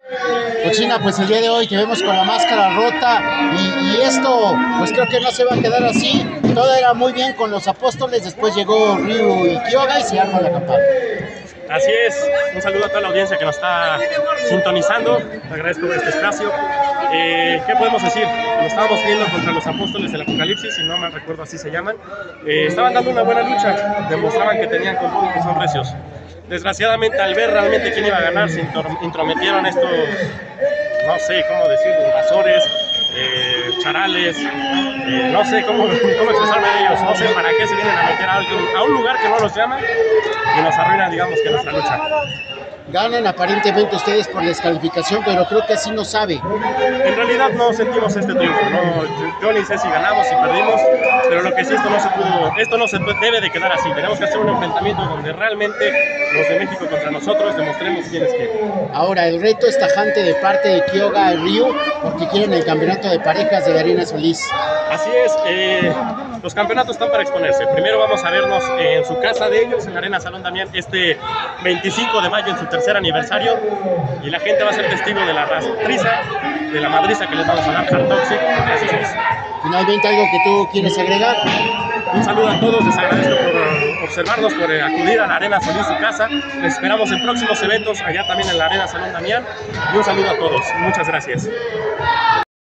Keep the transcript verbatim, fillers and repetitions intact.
Cochina, pues el día de hoy te vemos con la máscara rota y, y esto pues creo que no se va a quedar así. Todo era muy bien con los apóstoles, después llegó Ryu y Kyoga y se arma la campana. Así es, un saludo a toda la audiencia que nos está sintonizando, te agradezco por este espacio. Eh, ¿Qué podemos decir? Lo estábamos viendo contra los apóstoles del Apocalipsis, si no me recuerdo así se llaman. Eh, estaban dando una buena lucha, demostraban que tenían control, que son recios. Desgraciadamente, al ver realmente quién iba a ganar, se intrometieron estos, no sé cómo decir, invasores, eh, charales, eh, no sé cómo, cómo expresarme de ellos, no sé para qué se vienen a meter a, algún, a un lugar que no los llama y nos arruinan, digamos, que nuestra lucha. Ganan aparentemente ustedes por descalificación, pero creo que así no sabe. En realidad no sentimos este triunfo, no, yo, yo ni sé si ganamos, si perdimos, pero lo que sí, esto no se pudo, esto no se debe de quedar así. Tenemos que hacer un enfrentamiento donde realmente los de México contra nosotros demostremos quién es quién. Ahora, el reto es tajante de parte de Kyoga y Ryu, porque quieren el campeonato de parejas de la Arena Solís. Así es, eh, los campeonatos están para exponerse. Primero vamos a vernos en su casa de ellos, en la Arena Salón Damián, este veinticinco de mayo, en su tercer aniversario, y la gente va a ser testigo de la rastriza, de la madriza que les vamos a dar al Toxic. Gracias. Finalmente, ¿algo que tú quieres agregar? Un saludo a todos, les agradezco por observarnos, por acudir a la Arena Solís, su casa. Les esperamos en próximos eventos, allá también en la Arena Salón Damián, y un saludo a todos. Muchas gracias.